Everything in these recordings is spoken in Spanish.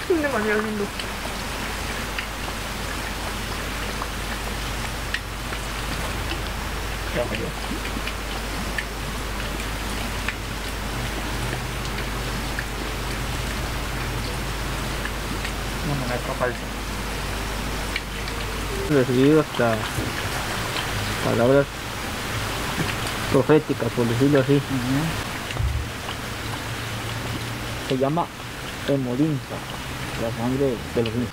Es demasiado lindo. Ya me dio. No me da falsa. He recibido hasta palabras proféticas, por decirlo así. Se llama hemolinfa, la sangre de los niños.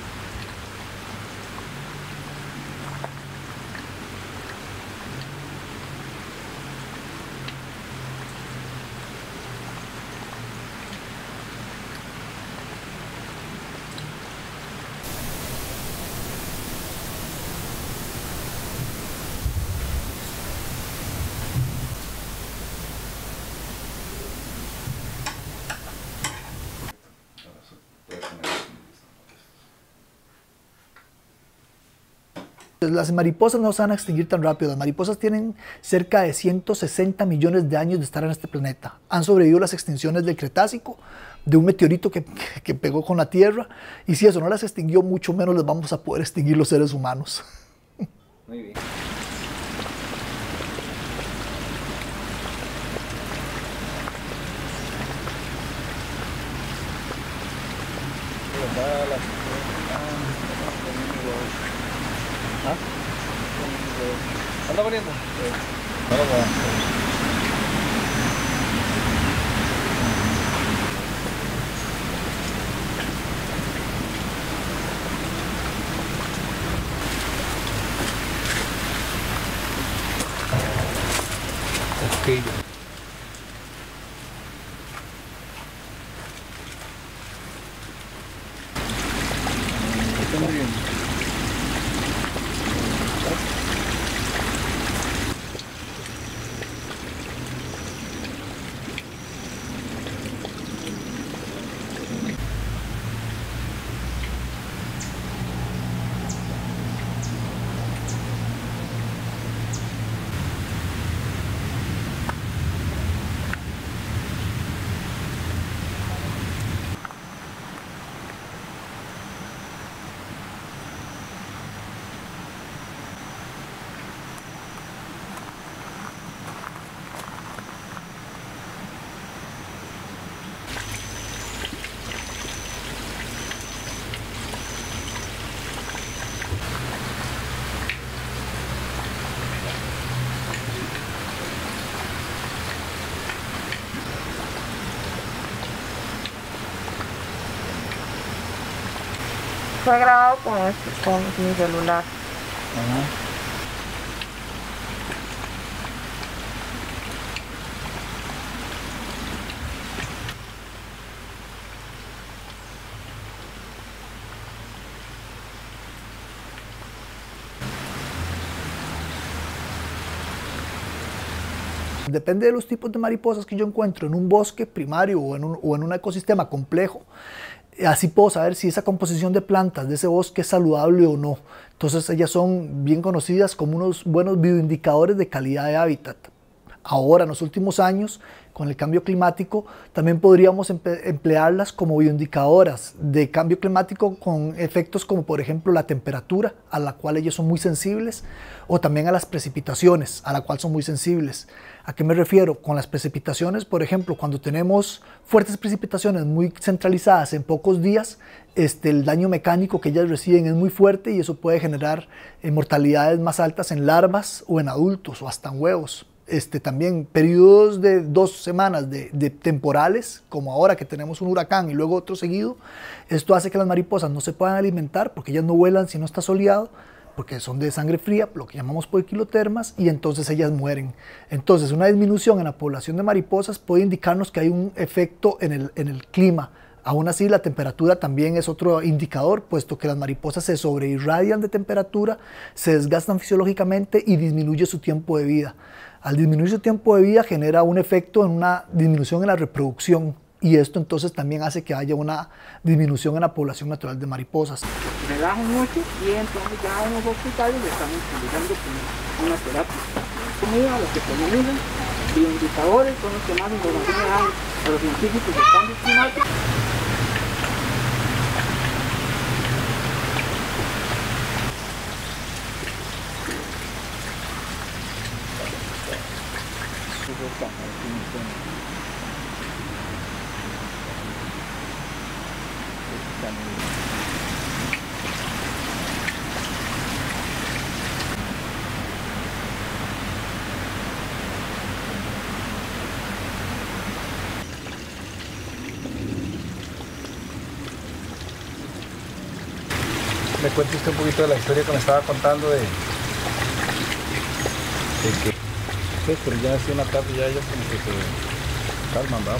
Las mariposas no se van a extinguir tan rápido. Las mariposas tienen cerca de 160 millones de años de estar en este planeta. Han sobrevivido las extinciones del Cretácico, de un meteorito que pegó con la Tierra. Y si eso no las extinguió, mucho menos las vamos a poder extinguir los seres humanos. Muy bien. ¿Anda poniendo? Ok. Fue grabado con mi celular. Depende de los tipos de mariposas que yo encuentro en un bosque primario o en un ecosistema complejo. Así puedo saber si esa composición de plantas de ese bosque es saludable o no. Entonces ellas son bien conocidas como unos buenos bioindicadores de calidad de hábitat. Ahora, en los últimos años, con el cambio climático, también podríamos emplearlas como bioindicadoras de cambio climático con efectos como, por ejemplo, la temperatura, a la cual ellas son muy sensibles, o también a las precipitaciones, a la cual son muy sensibles. ¿A qué me refiero? Con las precipitaciones, por ejemplo, cuando tenemos fuertes precipitaciones muy centralizadas en pocos días, el daño mecánico que ellas reciben es muy fuerte y eso puede generar mortalidades más altas en larvas o en adultos o hasta en huevos. También periodos de 2 semanas de temporales, como ahora que tenemos un huracán y luego otro seguido, esto hace que las mariposas no se puedan alimentar porque ellas no vuelan si no está soleado, porque son de sangre fría, lo que llamamos poiquilotermas, y entonces ellas mueren. Entonces una disminución en la población de mariposas puede indicarnos que hay un efecto en el clima. Aún así, la temperatura también es otro indicador, puesto que las mariposas se sobreirradian de temperatura, se desgastan fisiológicamente y disminuye su tiempo de vida. Al disminuir su tiempo de vida genera un efecto en una disminución en la reproducción y esto entonces también hace que haya una disminución en la población natural de mariposas. Relajan mucho y entonces ya en los hospitales le estamos utilizando como una terapia. Comida, lo que denominan bioindicadores, son los que más información le dan a los científicos de cambio climático. Me cuente usted un poquito de la historia que me estaba contando de que pues, pero ya hace una tarde ya ellos como que se calman, ¿verdad?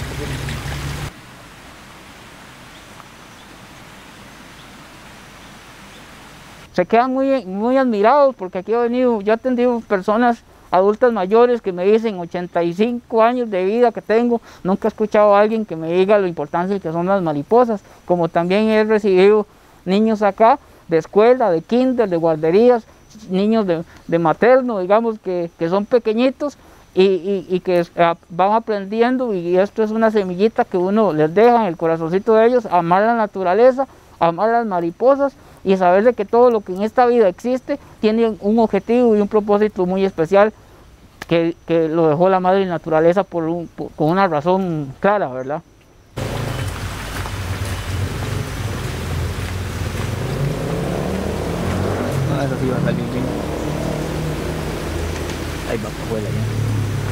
Se quedan muy admirados porque aquí yo he atendido personas adultas mayores que me dicen 85 años de vida que tengo, nunca he escuchado a alguien que me diga lo importante que son las mariposas, como también he recibido niños acá de escuela, de kinder, de guarderías, niños de materno, digamos, que son pequeñitos y que van aprendiendo, y esto es una semillita que uno les deja en el corazoncito de ellos, amar la naturaleza, amar las mariposas y saber de que todo lo que en esta vida existe tiene un objetivo y un propósito muy especial que lo dejó la madre naturaleza con una razón clara, ¿verdad? No, eso sí va a salir bien. Ahí va para afuera ya.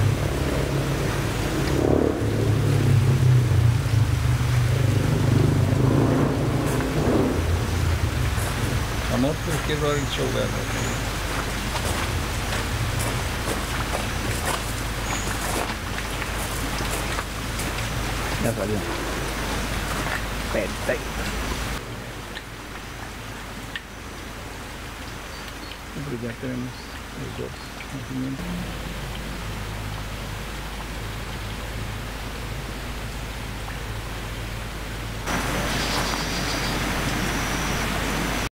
Amor, pues quiero dar el show, ¿verdad? Ya salió. Perfecto. Ya tenemos los dos nacimientos.